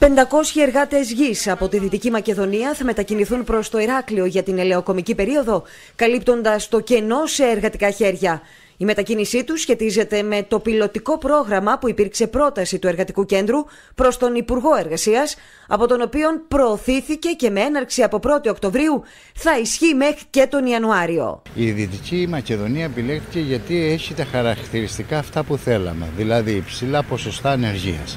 500 εργάτες γης από τη Δυτική Μακεδονία θα μετακινηθούν προς το Ηράκλειο για την ελαιοκομική περίοδο, καλύπτοντας το κενό σε εργατικά χέρια. Η μετακίνησή τους σχετίζεται με το πιλωτικό πρόγραμμα που υπήρξε πρόταση του Εργατικού Κέντρου προς τον Υπουργό Εργασίας, από τον οποίο προωθήθηκε και με έναρξη από 1η Οκτωβρίου θα ισχύει μέχρι και τον Ιανουάριο. Η Δυτική Μακεδονία επιλέχθηκε γιατί έχει τα χαρακτηριστικά αυτά που θέλαμε, δηλαδή υψηλά ποσοστά ανεργίας.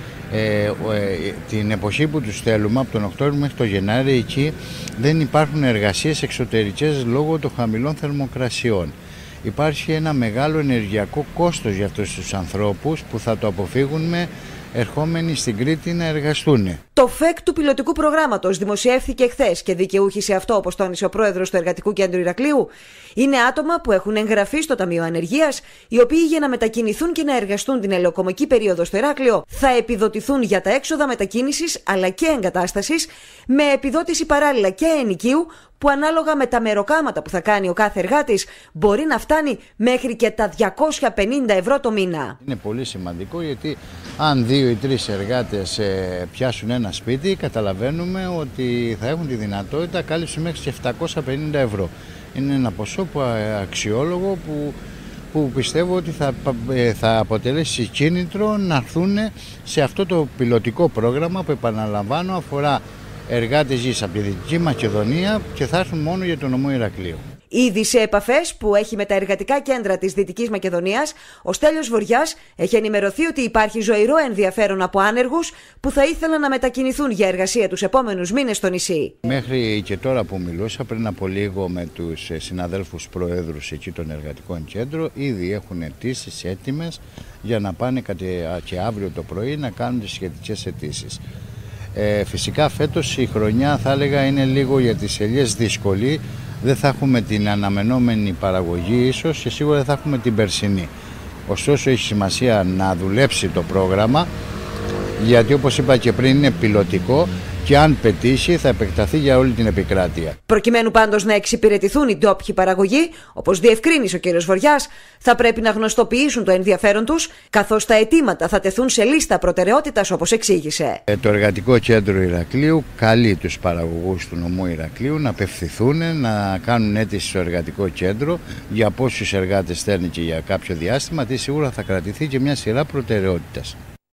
Την εποχή που τους θέλουμε, από τον Οκτώβριο μέχρι τον Γενάρη, εκεί δεν υπάρχουν εργασίες εξωτερικές λόγω των χαμηλών θερμοκρασιών. Υπάρχει ένα μεγάλο ενεργειακό κόστος για αυτούς τους ανθρώπους που θα το αποφύγουν ερχόμενοι στην Κρήτη να εργαστούν. Το ΦΕΚ του πιλωτικού προγράμματος δημοσιεύθηκε χθες και δικαιούχοι σε αυτό, όπως τόνισε ο πρόεδρος του Εργατικού Κέντρου Ηρακλείου, είναι άτομα που έχουν εγγραφεί στο Ταμείο Ανεργίας, οι οποίοι για να μετακινηθούν και να εργαστούν την ελαιοκομική περίοδο στο Ηράκλειο θα επιδοτηθούν για τα έξοδα μετακίνησης αλλά και εγκατάστασης, με επιδότηση παράλληλα και ενοικίου, που ανάλογα με τα μεροκάματα που θα κάνει ο κάθε εργάτης μπορεί να φτάνει μέχρι και τα 250 ευρώ το μήνα. Είναι πολύ σημαντικό, γιατί αν 2 ή 3 εργάτες πιάσουν ένα σπίτι, καταλαβαίνουμε ότι θα έχουν τη δυνατότητα κάλυψη μέχρι και 750 ευρώ. Είναι ένα ποσό αξιόλογο που πιστεύω ότι θα αποτελέσει κίνητρο να έρθουν σε αυτό το πιλωτικό πρόγραμμα που, επαναλαμβάνω, αφορά εργάτες γης από τη Δυτική Μακεδονία και θα έρθουν μόνο για τον νομό Ηρακλείου. Ήδη σε επαφές που έχει με τα εργατικά κέντρα της Δυτικής Μακεδονίας, ο Στέλιος Βοριάς έχει ενημερωθεί ότι υπάρχει ζωηρό ενδιαφέρον από άνεργους που θα ήθελαν να μετακινηθούν για εργασία τους επόμενους μήνες στο νησί. Μέχρι και τώρα που μιλούσα, πριν από λίγο με τους συναδέλφους προέδρους εκεί των εργατικών κέντρων, ήδη έχουν αιτήσεις έτοιμες για να πάνε και αύριο το πρωί να κάνουν τις σχετικές αιτήσεις. Φυσικά φέτος η χρονιά, θα έλεγα, είναι λίγο για τις ελιές δύσκολη. Δεν θα έχουμε την αναμενόμενη παραγωγή ίσως και σίγουρα δεν θα έχουμε την περσινή. Ωστόσο έχει σημασία να δουλέψει το πρόγραμμα, γιατί όπως είπα και πριν είναι πιλωτικό και αν πετύχει θα επεκταθεί για όλη την επικράτεια. Προκειμένου πάντως να εξυπηρετηθούν οι ντόπιοι παραγωγοί, όπως διευκρίνησε ο κ. Βοριάς, θα πρέπει να γνωστοποιήσουν το ενδιαφέρον τους, καθώς τα αιτήματα θα τεθούν σε λίστα προτεραιότητας, όπως εξήγησε. Το Εργατικό Κέντρο Ηρακλείου καλεί τους παραγωγούς του νομού Ηρακλείου να απευθυνθούν, να κάνουν αίτηση στο Εργατικό Κέντρο για πόσους εργάτες θέλουν και για κάποιο διάστημα, γιατί σίγουρα θα κρατηθεί και μια σειρά προτεραιότητας.